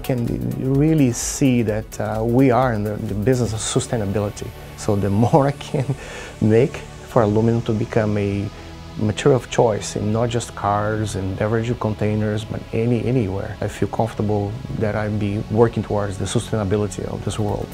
can really see that we are in the business of sustainability. So the more I can make for aluminum to become a material of choice in not just cars and beverage containers, but anywhere, I feel comfortable that I'll be working towards the sustainability of this world.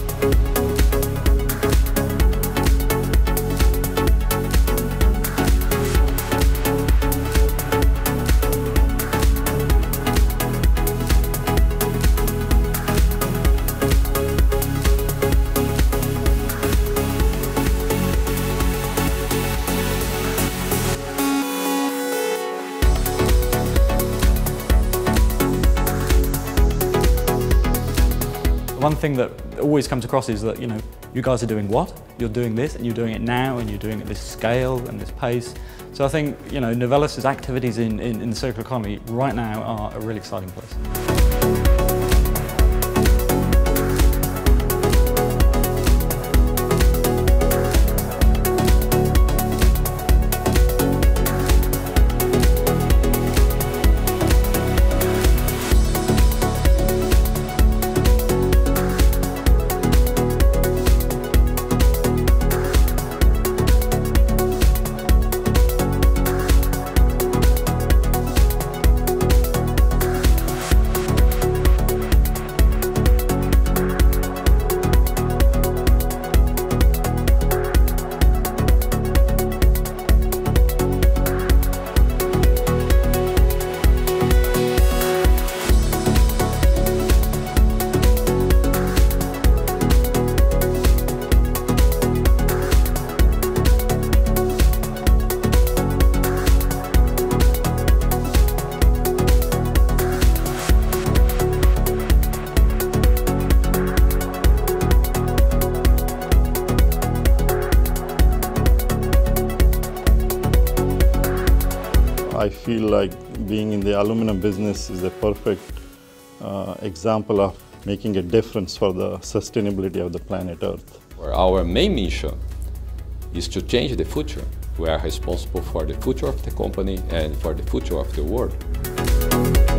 One thing that always comes across is that, you guys are doing what? You're doing this, and you're doing it now, and you're doing it at this scale and this pace. So I think, Novelis' activities in the circular economy right now are a really exciting place. I feel like being in the aluminum business is a perfect example of making a difference for the sustainability of the planet Earth. Our main mission is to change the future. We are responsible for the future of the company and for the future of the world.